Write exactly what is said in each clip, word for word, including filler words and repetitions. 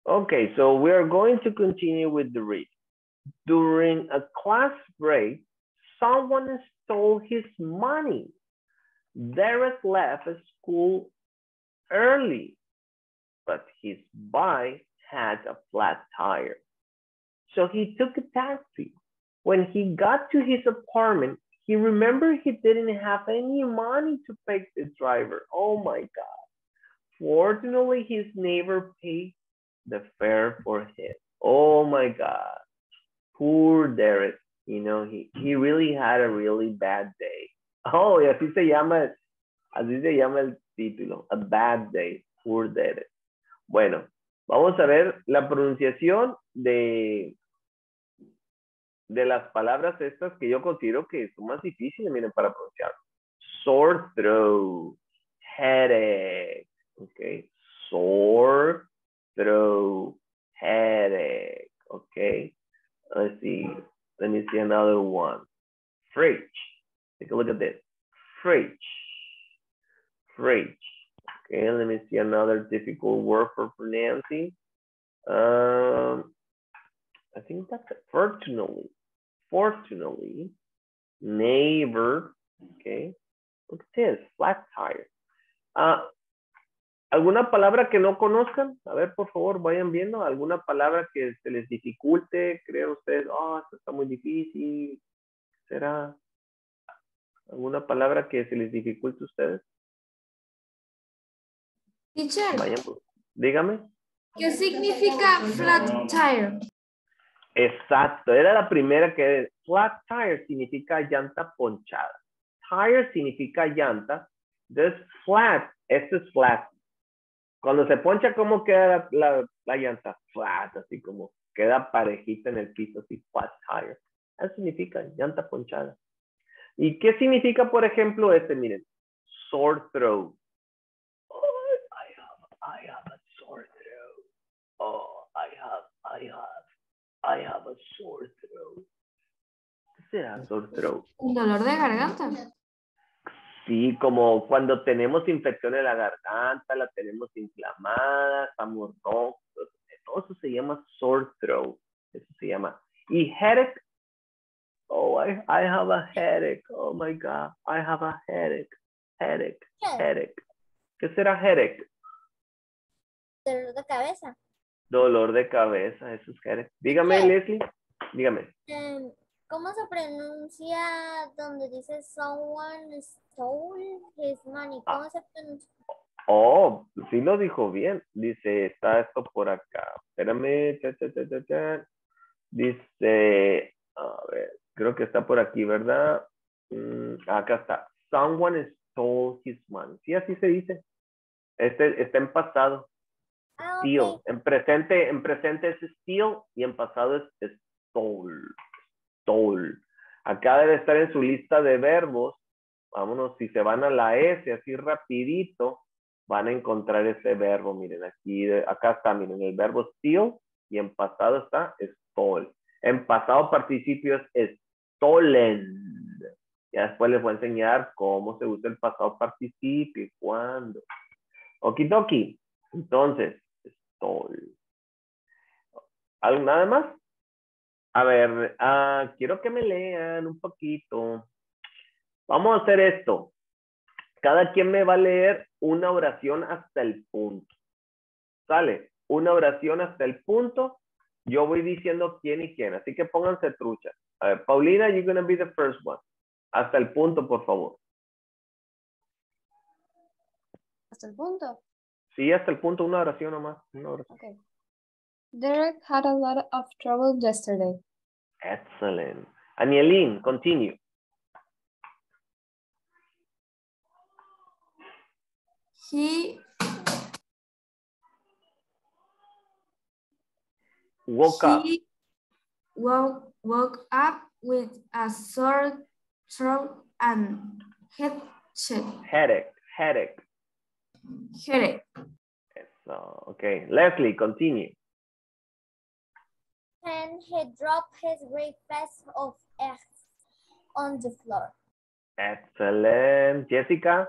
Okay, so we are going to continue with the read. During a class break, someone stole his money. Derek left school early, but his bike had a flat tire. So he took a taxi. When he got to his apartment, he remembered he didn't have any money to pay the driver. Oh my God. Fortunately, his neighbor paid the fare for him. Oh my God. Poor Derek. You know, he, he really had a really bad day. Oh, y así se llama, así se llama el título. A bad day. Poor Derek. Bueno, vamos a ver la pronunciación de, de las palabras estas que yo considero que son más difíciles, miren, para pronunciar. Sore throat, headache, okay. Sore throat, headache, okay. Let's see, let me see another one. Fridge, take a look at this. Fridge, fridge. Okay, let me see another difficult word for pronouncing. Um, I think that's it. Fortunately, fortunately, neighbor, okay. Look at this, flat tire. Uh, ¿Alguna palabra que no conozcan? A ver, por favor, vayan viendo. ¿Alguna palabra que se les dificulte? ¿Creen ustedes, oh, esto está muy difícil? ¿Será alguna palabra que se les dificulte a ustedes? Teacher, Vayan, pues, dígame. ¿qué significa flat tire? Exacto, era la primera que flat tire significa llanta ponchada. Tire significa llanta. Entonces, flat, esto es flat. Cuando se poncha, ¿cómo queda la, la, la llanta? Flat, así como queda parejita en el piso, así flat tire. Eso significa llanta ponchada. ¿Y qué significa, por ejemplo, este? Miren, sore throat. Oh, I have, I have a sore throat. Oh, I have, I have, I have a sore throat. ¿Qué será sore throat? Un dolor de garganta. Sí, como cuando tenemos infección en la garganta, la tenemos inflamada, estamos rojos, todo eso se llama sore throat, eso se llama. Y headache, oh, I, I have a headache, oh my God, I have a headache, headache, headache. ¿Qué será headache? Dolor de cabeza. Dolor de cabeza, eso es headache. Dígame, Leslie, dígame. Um, ¿Cómo se pronuncia donde dice someone stole his money? ¿Cómo Ah. se pronuncia? Oh, sí lo dijo bien. Dice, está esto por acá. Espérame. Cha, cha, cha, cha, cha. Dice, a ver, creo que está por aquí, ¿verdad? Mm, acá está. Someone stole his money. Sí, así se dice. Este está en pasado. Ah, Steal. ok. En presente, en presente es steal y en pasado es stole. Stole. Acá debe estar en su lista de verbos. Vámonos, si se van a la S así rapidito, van a encontrar ese verbo. Miren, aquí, acá está, miren, el verbo steal y en pasado está stole. En pasado participio es stolen. Ya después les voy a enseñar cómo se usa el pasado participio y cuándo. Okidoki. Entonces, stole. ¿Algo nada más? A ver, uh, quiero que me lean un poquito. Vamos a hacer esto. Cada quien me va a leer una oración hasta el punto. ¿Sale? Una oración hasta el punto. Yo voy diciendo quién y quién. Así que pónganse truchas. A ver, Paulina, you're going to be the first one. Hasta el punto, por favor. ¿Hasta el punto? Sí, hasta el punto. Una oración nomás. Una oración. Okay. Derek had a lot of trouble yesterday. Excellent. Anielin, continue. He Woke up. he woke, woke up with a sore throat and head shake. Headache. Headache. Headache. So, okay. Leslie, continue. And he dropped his breakfast of eggs on the floor. Excellent. Jessica?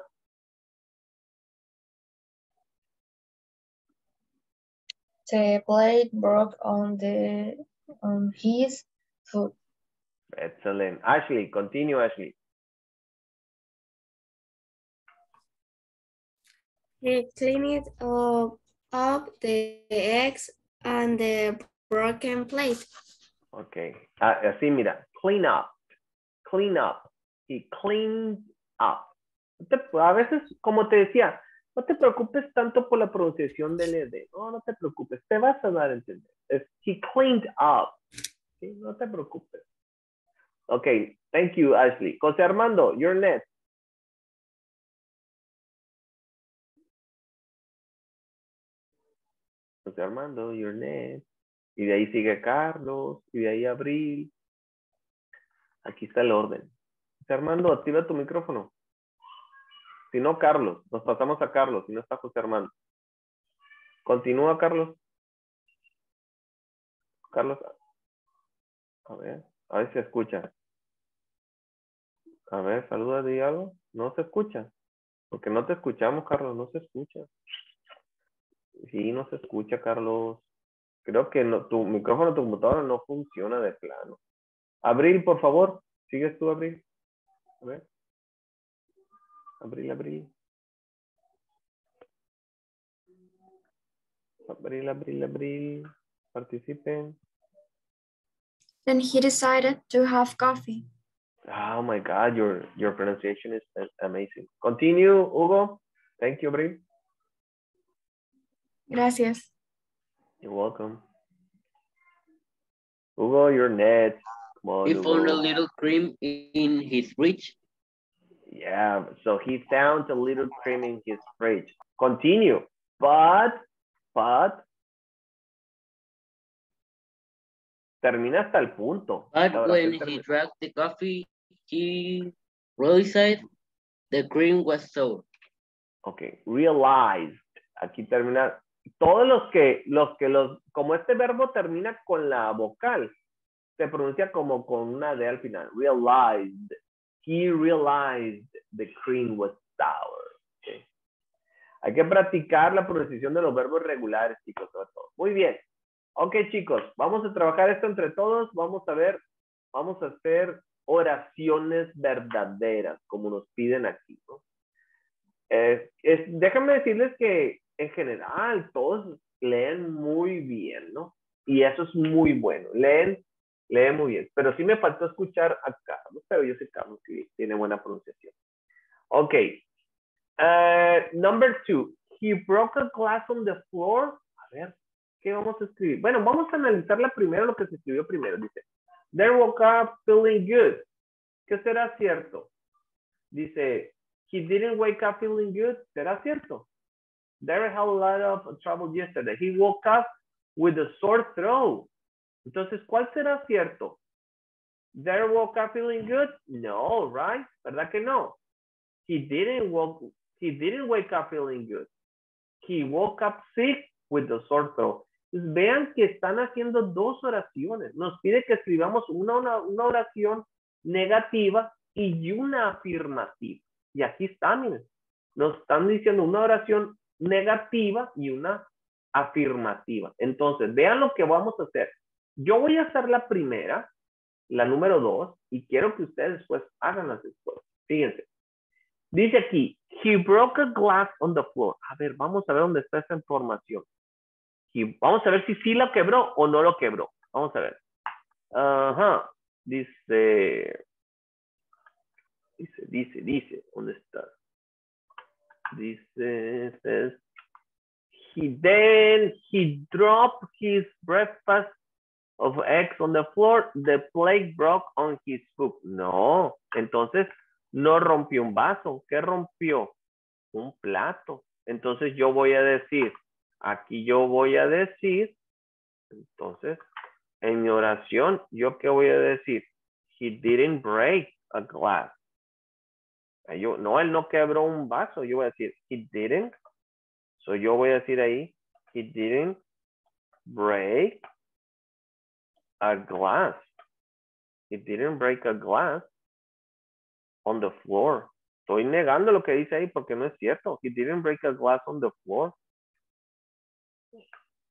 The plate broke on the on his foot. Excellent. Ashley, continue, Ashley. He cleaned up, up the eggs and the broken plate. Okay. Ah, así, mira. Clean up. Clean up. He cleaned up. A veces, como te decía, no te preocupes tanto por la pronunciación del E D. No, no te preocupes. Te vas a dar a entender. Es, he cleaned up. ¿Sí? No te preocupes. Okay. Thank you, Ashley. José Armando, you're next. José Armando, you're next. Y de ahí sigue Carlos. Y de ahí Abril. Aquí está el orden. José Armando, activa tu micrófono. Si no, Carlos. Nos pasamos a Carlos. Si no está José Armando. Continúa, Carlos. Carlos. A ver. A ver si se escucha. A ver, saluda, di algo. No se escucha. Porque no te escuchamos, Carlos. No se escucha. Sí, no se escucha, Carlos. Creo que no, tu micrófono, tu computadora no funciona de plano. Abril, por favor. ¿Sigues tú, Abril? A ver. Abril, Abril. Abril, Abril, Abril. Participen. Then he decided to have coffee. Oh my God, your, your pronunciation is amazing. Continue, Hugo. Thank you, Abril. Gracias. You're welcome. Hugo, you're next. Come on, He Hugo. found a little cream in his fridge. Yeah, so he found a little cream in his fridge. Continue. But, but, termina hasta el punto. But Ahora, when ¿qué he termina? drank the coffee, he realized the cream was sour. Ok, realized. Aquí termina. Todos los que, los que los, como este verbo termina con la vocal, se pronuncia como con una D al final. Realized. He realized the cream was sour. Okay. Hay que practicar la pronunciación de los verbos regulares, chicos, sobre todo. Muy bien. Ok, chicos, vamos a trabajar esto entre todos. Vamos a ver, vamos a hacer oraciones verdaderas, como nos piden aquí, ¿no? Eh, es, déjenme decirles que en general todos leen muy bien, ¿no? Y eso es muy bueno. Leen, leen muy bien. Pero sí me faltó escuchar a Carlos, pero yo sé que Carlos sí tiene buena pronunciación. Ok. Uh, number two. He broke a glass on the floor. A ver, ¿qué vamos a escribir? Bueno, vamos a analizar la primera, lo que se escribió primero. Dice, they woke up feeling good. ¿Qué será cierto? Dice, he didn't wake up feeling good. ¿Será cierto? Derek had a lot of trouble yesterday. He woke up with a sore throat. Entonces, ¿cuál será cierto? Derek woke up feeling good? No, right? ¿Verdad que no? He didn't woke, he didn't wake up feeling good. He woke up sick with a sore throat. Entonces, vean que están haciendo dos oraciones. Nos pide que escribamos una, una, una oración negativa y una afirmativa. Y aquí está, miren. Nos están diciendo una oración negativa y una afirmativa. Entonces, vean lo que vamos a hacer. Yo voy a hacer la primera, la número dos, y quiero que ustedes después hagan las después. Fíjense. Dice aquí, he broke a glass on the floor. A ver, vamos a ver dónde está esa información. He, vamos a ver si sí lo quebró o no lo quebró. Vamos a ver. Ajá. Dice, dice, dice, dice, ¿dónde está? Dice, says, he then, he dropped his breakfast of eggs on the floor. The plate broke on his foot. No, entonces no rompió un vaso. ¿Qué rompió? Un plato. Entonces yo voy a decir, aquí yo voy a decir, entonces, en mi oración, ¿yo qué voy a decir? He didn't break a glass. Yo, no, él no quebró un vaso. Yo voy a decir, he didn't. So yo voy a decir ahí, he didn't break a glass. He didn't break a glass on the floor. Estoy negando lo que dice ahí porque no es cierto. He didn't break a glass on the floor.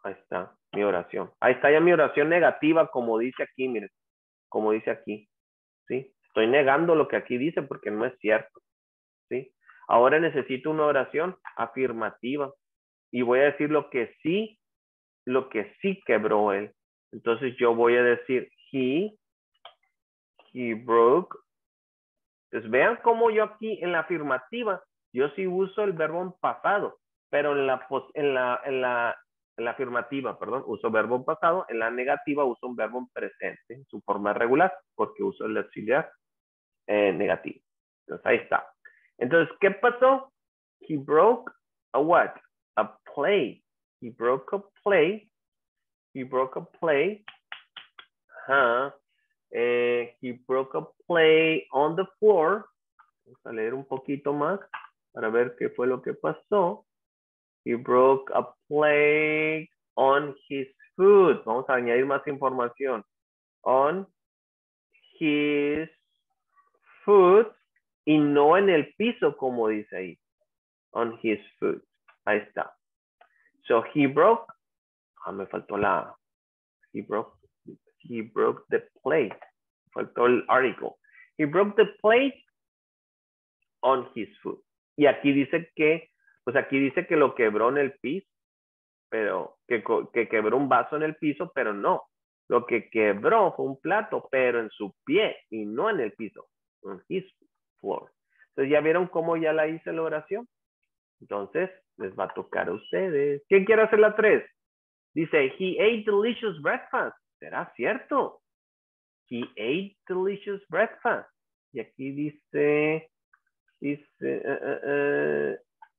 Ahí está mi oración. Ahí está ya mi oración negativa, como dice aquí, miren. Como dice aquí. ¿Sí? Estoy negando lo que aquí dice porque no es cierto. ¿Sí? Ahora necesito una oración afirmativa. Y voy a decir lo que sí, lo que sí quebró él. Entonces yo voy a decir, he, he broke. Entonces vean cómo yo aquí en la afirmativa, yo sí uso el verbo en pasado, pero en la, en la, en la, en la afirmativa, perdón, uso verbo en pasado, en la negativa uso un verbo en presente, en su forma regular, porque uso el auxiliar eh, negativo. Entonces ahí está. Entonces, ¿qué pasó? He broke a what? A plate. He broke a plate. He broke a plate. Huh. Eh, he broke a plate on the floor. Vamos a leer un poquito más para ver qué fue lo que pasó. He broke a plate on his food. Vamos a añadir más información. On his food y no en el piso como dice ahí. On his foot. Ahí está. So he broke. Ah, me faltó la. He broke. He broke the plate. Faltó el article. He broke the plate on his foot. Y aquí dice que, pues aquí dice que lo quebró en el piso, pero que, que quebró un vaso en el piso, pero no. Lo que quebró fue un plato, pero en su pie y no en el piso. On his floor. Entonces ya vieron cómo ya la hice la oración. Entonces, les va a tocar a ustedes. ¿Quién quiere hacer la tres? Dice, he ate delicious breakfast. ¿Será cierto? He ate delicious breakfast. Y aquí dice, dice, uh, uh,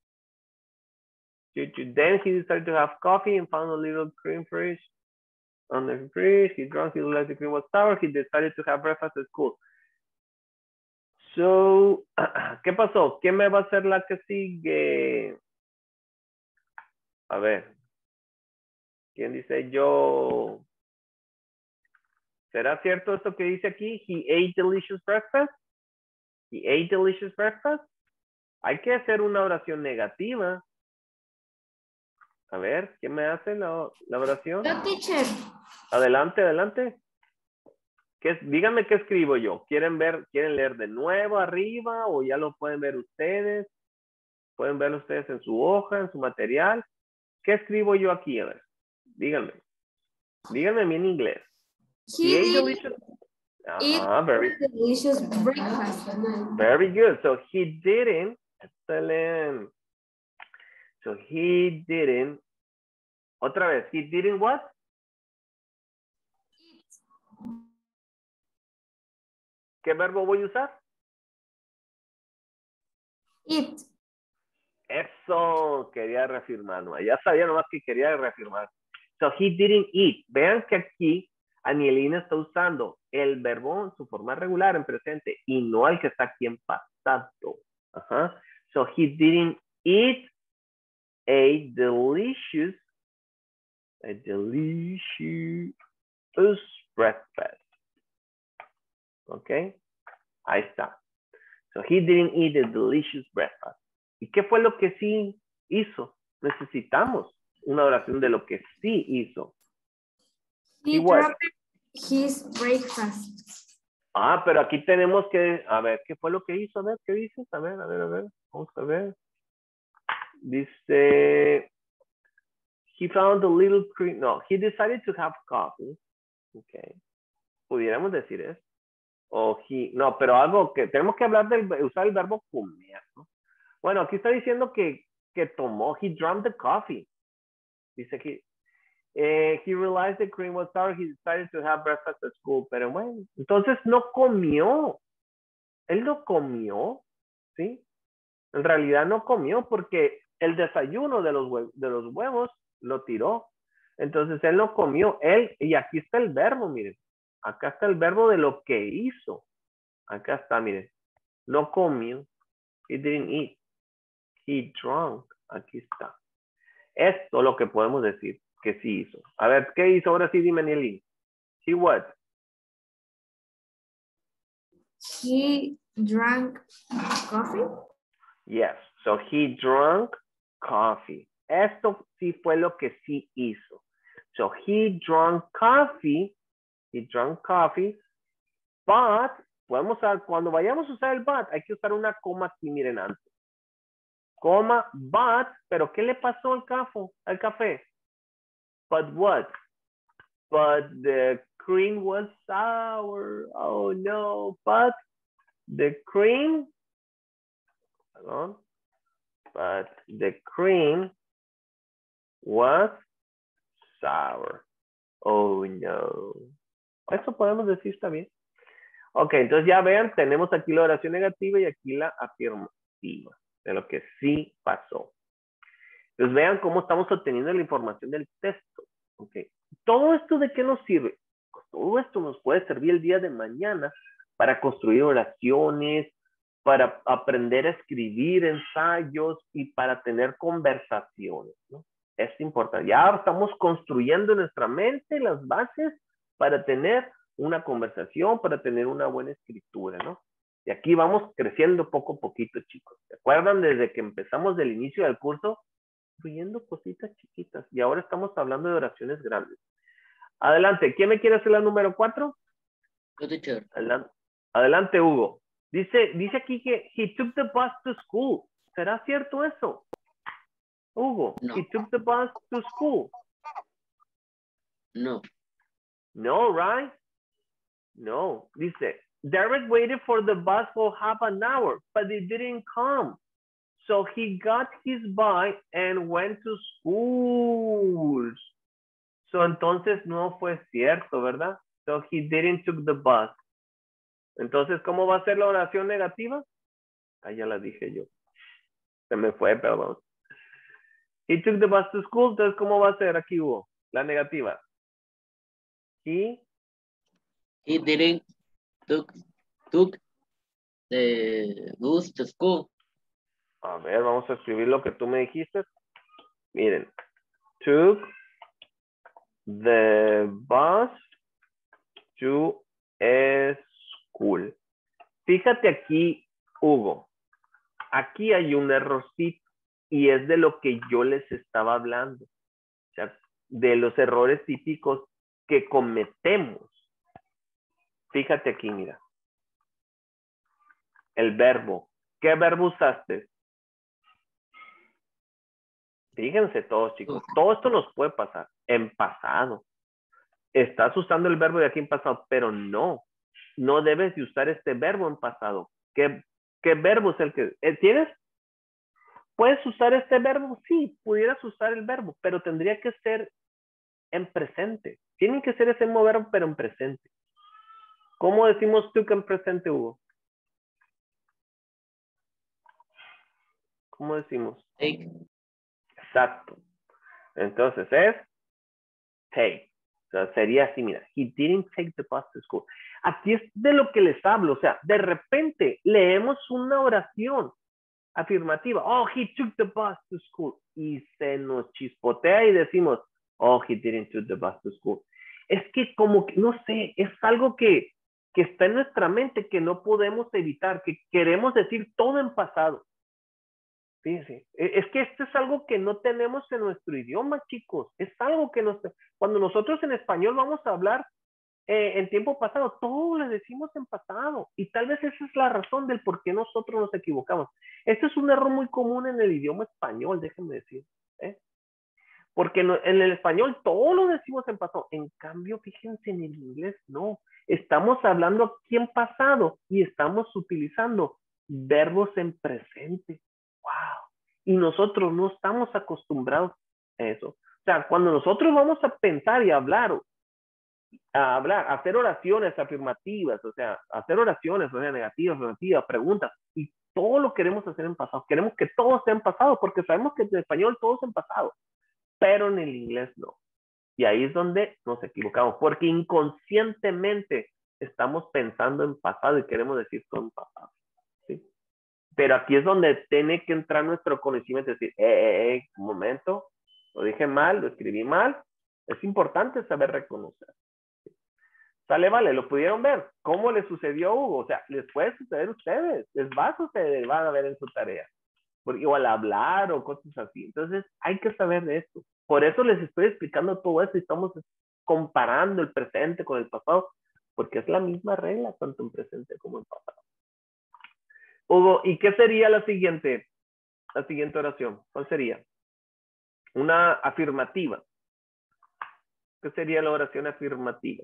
uh, then he decided to have coffee and found a little cream fridge on the fridge. He drank, he realized the cream was sour. He decided to have breakfast at school. So, ¿qué pasó? ¿Quién me va a hacer la que sigue? A ver. ¿Quién dice yo? ¿Será cierto esto que dice aquí? He ate delicious breakfast. He ate delicious breakfast. Hay que hacer una oración negativa. A ver, ¿quién me hace la, la oración? Yo, teacher. Adelante, adelante. ¿Qué, díganme qué escribo yo. ¿Quieren ver, quieren leer de nuevo arriba o ya lo pueden ver ustedes? Pueden verlo ustedes en su hoja, en su material. ¿Qué escribo yo aquí? A ver, díganme. Díganme a mí en inglés. He, He ate did delicious. eat Uh-huh, very, delicious breakfast. very good. So he didn't. Excellent. So he didn't. Otra vez. He didn't what? ¿Qué verbo voy a usar? Eat. Eso. Quería reafirmar. ¿No? Ya sabía nomás que quería reafirmar. So he didn't eat. Vean que aquí Anielina está usando el verbo en su forma regular en presente y no el que está aquí en pasado. Ajá. So he didn't eat a delicious, a delicious breakfast. Ok. Ahí está. So he didn't eat a delicious breakfast. ¿Y qué fue lo que sí hizo? Necesitamos una oración de lo que sí hizo. He He what? dropped his breakfast. Ah, pero aquí tenemos que, a ver, ¿qué fue lo que hizo? A ver, ¿qué dices? A ver, a ver, a ver. Vamos a ver. Dice, he found a little cream. No, he decided to have coffee. Okay. Pudiéramos decir eso. O he, no, pero algo que tenemos que hablar del, usar el verbo comer, ¿no? Bueno, aquí está diciendo que, que tomó, he drank the coffee. Dice que eh, he realized the cream was sour, he decided to have breakfast at school. Pero bueno, entonces no comió. Él no comió, ¿sí? En realidad no comió porque el desayuno de los, hue de los huevos lo tiró. Entonces él no comió. Él, y aquí está el verbo, miren. Acá está el verbo de lo que hizo. Acá está, miren. No comió. He didn't eat. He drank. Aquí está. Esto es lo que podemos decir que sí hizo. A ver, ¿qué hizo? Ahora sí, dime, Nelly. He what? He drank coffee. Yes. So he drank coffee. Esto sí fue lo que sí hizo. So he drank coffee. He drank coffee. But, podemos usar, cuando vayamos a usar el but, hay que usar una coma aquí, miren antes. Coma, but, pero ¿qué le pasó al café? Al café? But what? But the cream was sour. Oh no, but the cream, pardon, but the cream was sour. Oh no. Eso podemos decir, está bien. Ok, entonces ya vean, tenemos aquí la oración negativa y aquí la afirmativa de lo que sí pasó. Entonces vean cómo estamos obteniendo la información del texto. Ok, ¿todo esto de qué nos sirve? Pues todo esto nos puede servir el día de mañana para construir oraciones, para aprender a escribir ensayos y para tener conversaciones, ¿no? Es importante. Ya estamos construyendo en nuestra mente las bases para tener una conversación, para tener una buena escritura, ¿no? Y aquí vamos creciendo poco a poquito, chicos. ¿Se acuerdan desde que empezamos del inicio del curso? Incluyendo cositas chiquitas. Y ahora estamos hablando de oraciones grandes. Adelante. ¿Quién me quiere hacer la número cuatro? Yo, teacher. Adelante, Adelante, Hugo. Dice, dice aquí que he took the bus to school. ¿Será cierto eso? Hugo, No. he took the bus to school. No. No, right? No. Dice, Derek waited for the bus for half an hour, but it didn't come. So he got his bike and went to school. So entonces no fue cierto, ¿verdad? So he didn't took the bus. Entonces, ¿cómo va a ser la oración negativa? Ah, ya la dije yo. Se me fue, perdón. He took the bus to school. Entonces, ¿cómo va a ser aquí, Hugo? La negativa. He, He didn't took, took the bus to school. a ver, vamos a escribir lo que tú me dijiste. Miren. Took the bus to school. Fíjate aquí, Hugo. Aquí hay un errorcito y es de lo que yo les estaba hablando. O sea, de los errores típicos que cometemos. Fíjate aquí, mira. El verbo. ¿Qué verbo usaste? Fíjense todos, chicos. Todo esto nos puede pasar en pasado. Estás usando el verbo de aquí en pasado, pero no. No debes de usar este verbo en pasado. ¿Qué, qué verbo es el que tienes? ¿Puedes usar este verbo? Sí, pudieras usar el verbo, pero tendría que ser en presente. Tiene que ser ese mismo verbo, pero en presente. ¿Cómo decimos tú que en presente, Hugo? ¿Cómo decimos? Take. Exacto. Entonces es take. O sea, sería así, mira. He didn't take the bus to school. Aquí es de lo que les hablo. O sea, de repente leemos una oración afirmativa. Oh, he took the bus to school. Y se nos chispotea y decimos, oh, he didn't take the bus to school. Es que como que, no sé, es algo que, que está en nuestra mente que no podemos evitar, que queremos decir todo en pasado. Fíjense, es que esto es algo que no tenemos en nuestro idioma, chicos. Es algo que nos... Cuando nosotros en español vamos a hablar eh, en tiempo pasado, todo lo decimos en pasado. Y tal vez esa es la razón del por qué nosotros nos equivocamos. Este es un error muy común en el idioma español, déjenme decir. ¿eh? Porque no, en el español todo lo decimos en pasado. En cambio, fíjense, en el inglés no. Estamos hablando aquí en pasado y estamos utilizando verbos en presente. Wow. Y nosotros no estamos acostumbrados a eso. O sea, cuando nosotros vamos a pensar y hablar, a hablar, a hacer oraciones afirmativas, o sea, hacer oraciones, o sea, negativas, afirmativas, preguntas, y todo lo queremos hacer en pasado. Queremos que todo sea en pasado, porque sabemos que en español todo es en pasado, pero en el inglés no. Y ahí es donde nos equivocamos, porque inconscientemente estamos pensando en pasado y queremos decir todo en pasado. ¿sí? Pero aquí es donde tiene que entrar nuestro conocimiento y decir, eh, eh, eh, un momento, lo dije mal, lo escribí mal. Es importante saber reconocer. Sale, vale, lo pudieron ver. ¿Cómo les sucedió a Hugo? O sea, les puede suceder a ustedes. Les va a suceder, van a ver en su tarea. Porque, o al hablar o cosas así. Entonces, hay que saber de esto. Por eso les estoy explicando todo esto y estamos comparando el presente con el pasado, porque es la misma regla, tanto en presente como en pasado. Hugo, ¿y qué sería la siguiente, la siguiente oración? ¿Cuál sería? Una afirmativa. ¿Qué sería la oración afirmativa?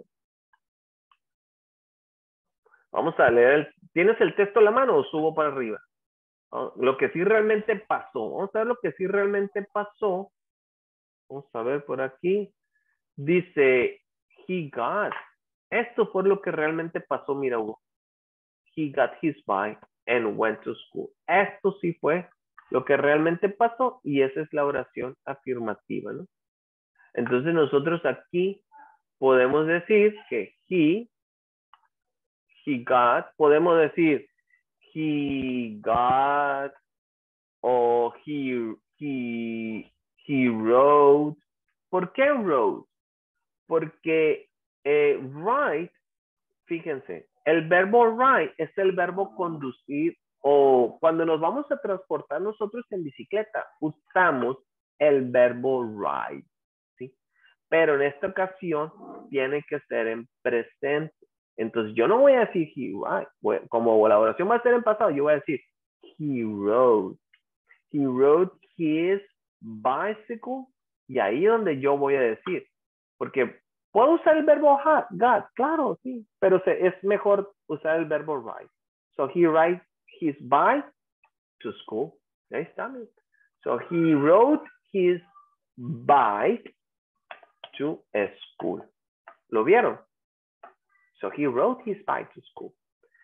Vamos a leer. El, ¿tienes el texto a la mano o subo para arriba? Lo que sí realmente pasó. Vamos a ver lo que sí realmente pasó. Vamos a ver por aquí. Dice, he got. Esto fue lo que realmente pasó, mira, Hugo. He got his bike and went to school. Esto sí fue lo que realmente pasó y esa es la oración afirmativa, ¿no? Entonces nosotros aquí podemos decir que he, he got, podemos decir he got o he, he, he wrote. ¿Por qué wrote? Porque eh, write, fíjense, el verbo write es el verbo conducir o cuando nos vamos a transportar nosotros en bicicleta, usamos el verbo ride, ¿sí? Pero en esta ocasión tiene que ser en presente. Entonces yo no voy a decir he ride, como la oración va a ser en pasado, yo voy a decir he rode. He rode his bicycle y ahí es donde yo voy a decir, porque puedo usar el verbo got, claro, sí, pero se, es mejor usar el verbo ride. So he rides his bike to school. Ahí está. So he rode his bike to school. ¿Lo vieron? So he rode his bike to school.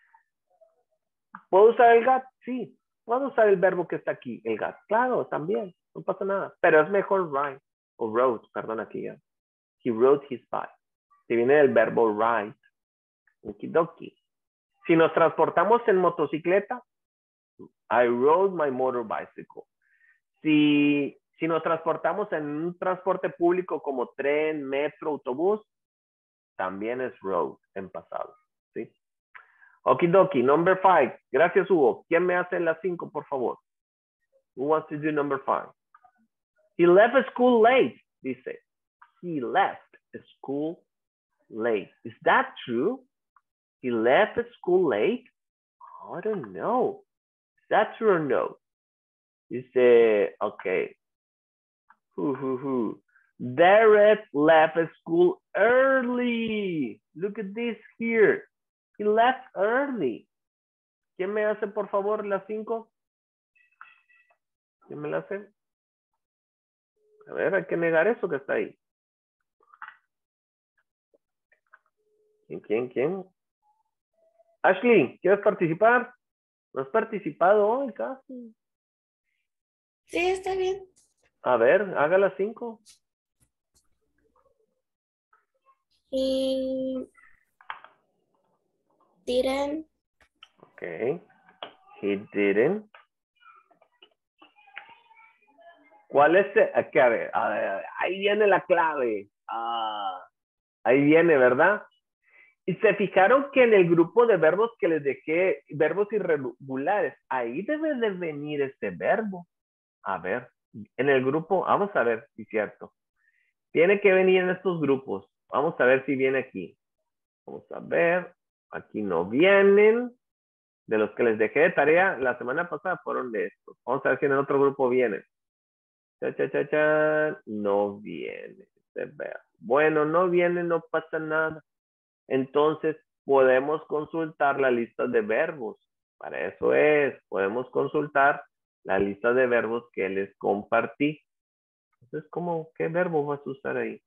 ¿Puedo usar el got? Sí. ¿Puedo usar el verbo que está aquí? El got. Claro, también. No pasa nada. Pero es mejor ride. O rode, perdón, aquí ya. He rode his bike. Si viene del verbo ride. Okidoki. Si nos transportamos en motocicleta, I rode my motorbicycle. Si, si nos transportamos en un transporte público como tren, metro, autobús, también es rode en pasado. ¿Sí? Okidoki, number five. Gracias, Hugo. ¿Quién me hace las cinco, por favor? Who wants to do number five? He left school late, dice. He left school late. Is that true? He left school late? I don't know. Is that true or no? Dice, okay. Hoo, hoo, hoo. Derek left school early. Look at this here. He left early. ¿Quién me hace, por favor, las cinco? ¿Quién me la hace? A ver, hay que negar eso que está ahí. ¿Quién, quién, quién? Ashley, ¿quieres participar? No has participado hoy casi. Sí, está bien. A ver, haga las cinco. He didn't. Okay. He didn't. ¿Cuál es? Aquí, a ver, a ver, ahí viene la clave. Ah, ahí viene, ¿verdad? Y se fijaron que en el grupo de verbos que les dejé, verbos irregulares, ahí debe de venir este verbo. A ver, en el grupo, vamos a ver si es cierto. Tiene que venir en estos grupos. Vamos a ver si viene aquí. Vamos a ver. Aquí no vienen. De los que les dejé de tarea la semana pasada fueron de estos. Vamos a ver si en el otro grupo vienen. Cha, cha, cha, cha. No viene. Bueno, no viene, no pasa nada. Entonces, podemos consultar la lista de verbos. Para eso es. Podemos consultar la lista de verbos que les compartí. Entonces, ¿cómo, qué verbo vas a usar ahí?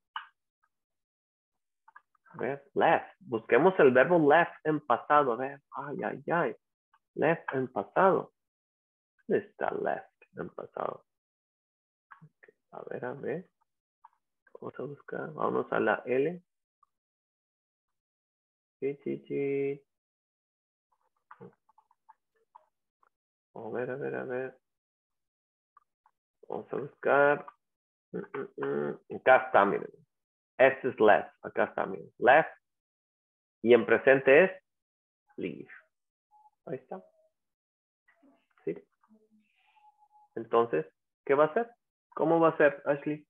A ver, left. Busquemos el verbo left en pasado. A ver, ay, ay, ay. Left en pasado. ¿Dónde está left en pasado? Okay. A ver, a ver. Vamos a buscar. Vamos a la L. Sí, sí, sí. A ver, a ver, a ver. Vamos a buscar. Mm, mm, mm. Acá está, miren. Este es left. Acá está, miren. Left. Y en presente es leave. Ahí está. ¿Sí? Entonces, ¿qué va a hacer? ¿Cómo va a ser, Ashley?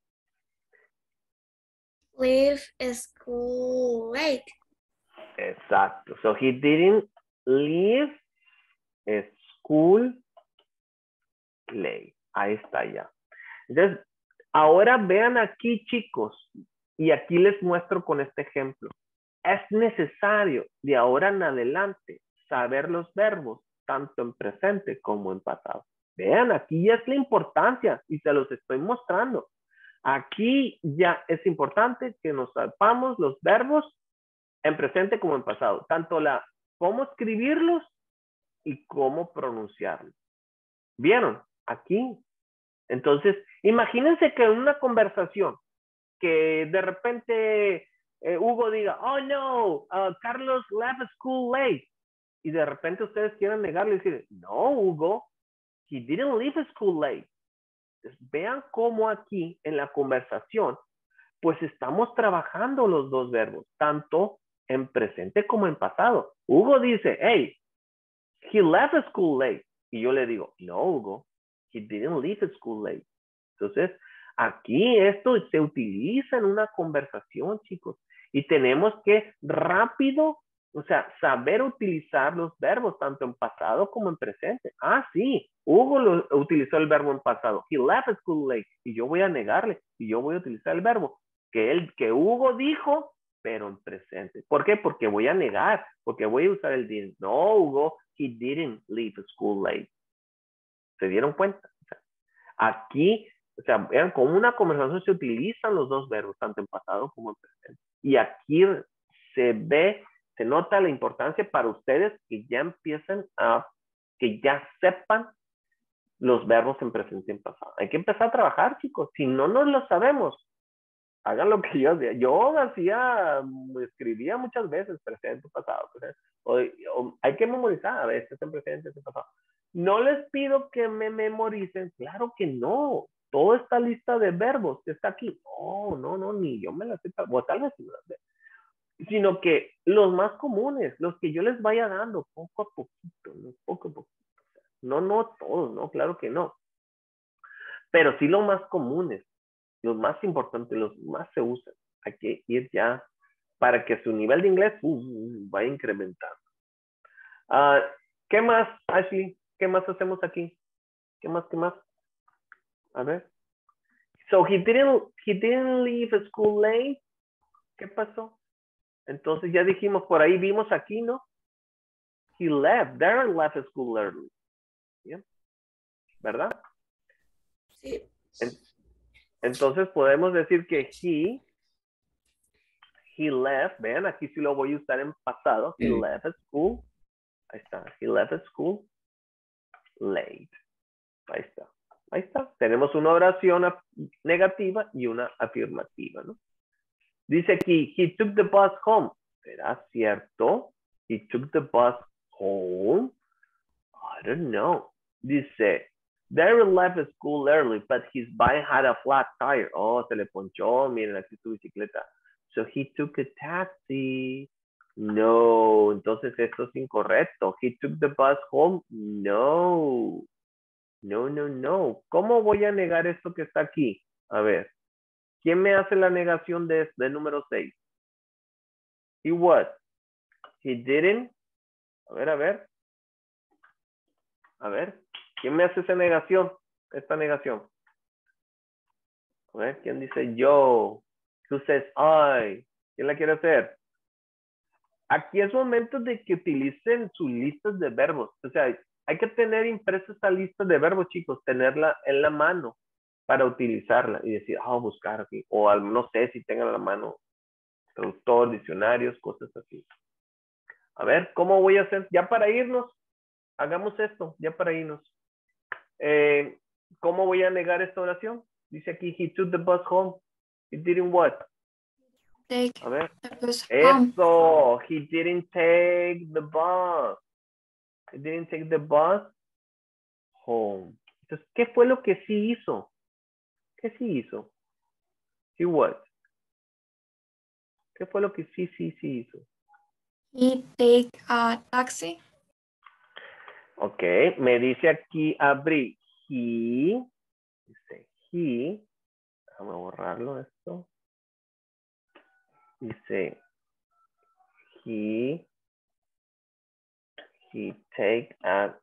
Leave school late. Exacto. So he didn't leave school late. Ahí está ya. Entonces, ahora vean aquí, chicos, y aquí les muestro con este ejemplo. Es necesario de ahora en adelante saber los verbos tanto en presente como en pasado. Vean, aquí ya es la importancia y se los estoy mostrando. Aquí ya es importante que nos sepamos los verbos en presente como en pasado. Tanto la cómo escribirlos y cómo pronunciarlos. ¿Vieron? Aquí. Entonces, imagínense que en una conversación que de repente eh, Hugo diga, oh no, uh, Carlos left school late. Y de repente ustedes quieran negarle y decir, no, Hugo, he didn't leave school late. Entonces, vean cómo aquí en la conversación, pues estamos trabajando los dos verbos, tanto en presente como en pasado. Hugo dice, hey, he left school late. Y yo le digo, no, Hugo, he didn't leave school late. Entonces, aquí esto se utiliza en una conversación, chicos. Y tenemos que rápido, o sea, saber utilizar los verbos tanto en pasado como en presente. Ah, sí, Hugo lo, utilizó el verbo en pasado. He left school late. Y yo voy a negarle. Y yo voy a utilizar el verbo que, él, que Hugo dijo, pero en presente. ¿Por qué? Porque voy a negar. Porque voy a usar el didn't. No, Hugo, he didn't leave school late. ¿Se dieron cuenta? O sea, aquí, o sea, vean, con una conversación se utilizan los dos verbos, tanto en pasado como en presente. Y aquí se ve, se nota la importancia para ustedes que ya empiecen a, que ya sepan los verbos en presente y en pasado. Hay que empezar a trabajar, chicos. Si no nos lo sabemos, hagan lo que yo hacía. Yo hacía, escribía muchas veces presente, pasado. Presente. O, o, hay que memorizar a veces en presente, en pasado. No les pido que me memoricen. Claro que no. Toda esta lista de verbos que está aquí. No, no, no, ni yo me las sé. O tal vez sí me las sé. Sino que los más comunes, los que yo les vaya dando poco a poquito, ¿no? Poco a poquito. No, no todos, ¿no? Claro que no. Pero sí los más comunes, los más importantes, los más se usan. Hay que ir ya para que su nivel de inglés uh, vaya incrementando. Uh, ¿Qué más, Ashley? ¿Qué más hacemos aquí? ¿Qué más? ¿Qué más? A ver. So he didn't, he didn't leave school late. ¿Qué pasó? Entonces ya dijimos, por ahí vimos aquí, ¿no? He left. Darren left school early. ¿Yeah? ¿Verdad? Sí. Entonces podemos decir que he, he left. Vean, aquí sí lo voy a usar en pasado. He left school. Ahí está. He left school late. Ahí está. Ahí está. Tenemos una oración negativa y una afirmativa, ¿no? Dice aquí, he took the bus home. ¿Será cierto? He took the bus home. I don't know. Dice, Darren left school early, but his bike had a flat tire. Oh, se le ponchó. Miren aquí su bicicleta. So he took a taxi. No. Entonces esto es incorrecto. He took the bus home. No. No, no, no. ¿Cómo voy a negar esto que está aquí? A ver. ¿Quién me hace la negación de, de número seis? He what? He didn't. A ver, a ver. A ver. ¿Quién me hace esa negación? Esta negación. A ver, ¿quién dice yo? Who says I? ¿Quién la quiere hacer? Aquí es momento de que utilicen sus listas de verbos. O sea, hay que tener impresa esta lista de verbos, chicos. Tenerla en la mano para utilizarla y decir, ah, oh, buscar aquí. O al, no sé si tengan a la mano traductor, diccionarios, cosas así. A ver, ¿cómo voy a hacer? Ya para irnos, hagamos esto, ya para irnos. Eh, ¿Cómo voy a negar esta oración? Dice aquí, he took the bus home. He didn't what? Take A ver. the bus Eso, home. he didn't take the bus. He didn't take the bus home. Entonces, ¿qué fue lo que sí hizo? ¿Qué sí hizo? He what? ¿Qué fue lo que sí, sí, sí hizo? He take a taxi. Ok, me dice aquí Abri, he, dice he, déjame borrarlo esto. Dice he, he take a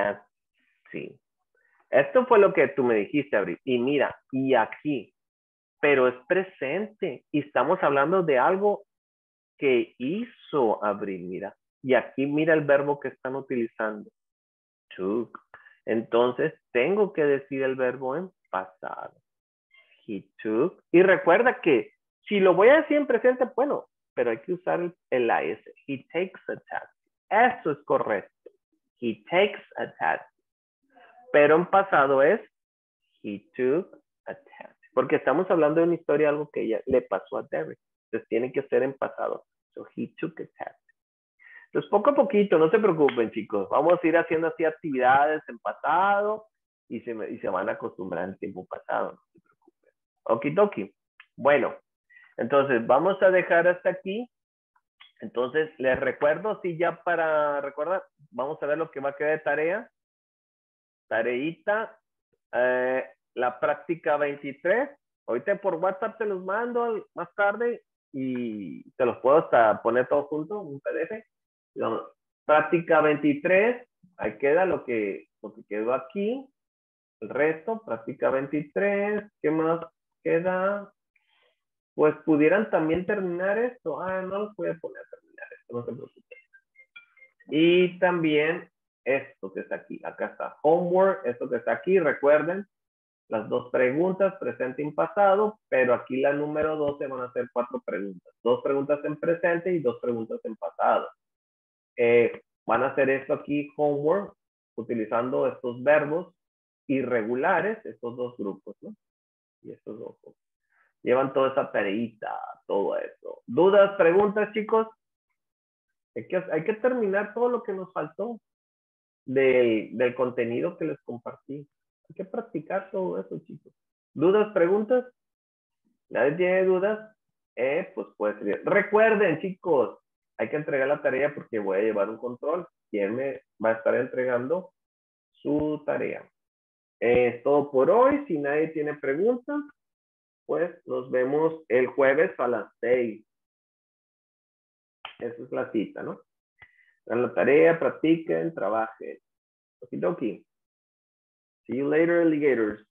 taxi. Esto fue lo que tú me dijiste, Abril. Y mira, y aquí, pero es presente. Y estamos hablando de algo que hizo Abril, mira. Y aquí mira el verbo que están utilizando. Took. Entonces, tengo que decir el verbo en pasado. He took. Y recuerda que si lo voy a decir en presente, bueno, pero hay que usar el, el A S. He takes a taxi. Eso es correcto. He takes a taxi. Pero en pasado es he took a taxi. Porque estamos hablando de una historia, algo que ella le pasó a Derek. Entonces tiene que ser en pasado. So he took a taxi. Entonces poco a poquito, no se preocupen chicos. Vamos a ir haciendo así actividades en pasado y se, y se van a acostumbrar al tiempo pasado. No se preocupen. Okidoki. Bueno, entonces vamos a dejar hasta aquí. Entonces les recuerdo, sí, ya para recordar, vamos a ver lo que va a quedar de tarea. Tareita, eh, la práctica veintitrés. Ahorita por WhatsApp te los mando más tarde y te los puedo hasta poner todos juntos, un P D F. No, práctica veintitrés, ahí queda lo que, lo que quedó aquí. El resto, práctica veintitrés, ¿qué más queda? Pues pudieran también terminar esto. Ah, no los voy a poner a terminar esto, no se preocupen. Y también esto que está aquí, acá está homework, esto que está aquí, recuerden, las dos preguntas, presente y pasado, pero aquí la número doce van a ser cuatro preguntas. Dos preguntas en presente y dos preguntas en pasado. Eh, van a hacer esto aquí, homework, utilizando estos verbos irregulares, estos dos grupos, ¿no? Y estos dos. Llevan toda esa tareita, todo eso. ¿Dudas, preguntas, chicos? Hay que, hay que terminar todo lo que nos faltó del, del contenido que les compartí. Hay que practicar todo eso, chicos. ¿Dudas, preguntas? ¿Nadie tiene dudas? Eh, pues puede ser. Recuerden, chicos, hay que entregar la tarea porque voy a llevar un control. ¿Quién me va a estar entregando su tarea? Es eh, todo por hoy. Si nadie tiene preguntas, pues nos vemos el jueves a las seis. Esa es la cita, ¿no? Hagan la tarea, practiquen, trabajen. Okidoki. See you later, alligators.